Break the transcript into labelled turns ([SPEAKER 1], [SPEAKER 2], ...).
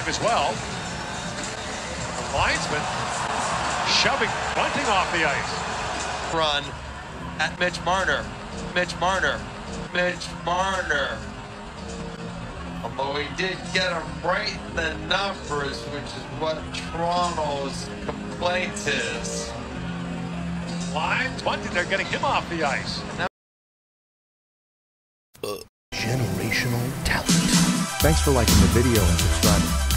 [SPEAKER 1] time as well. The linesman shoving Bunting off the ice.
[SPEAKER 2] Run at Mitch Marner. Although he did get him right in the numbers, which is what Toronto's complaint is.
[SPEAKER 1] Lines, Bunting, they're getting him off the ice.
[SPEAKER 3] Generational talent. Thanks for liking the video and subscribing.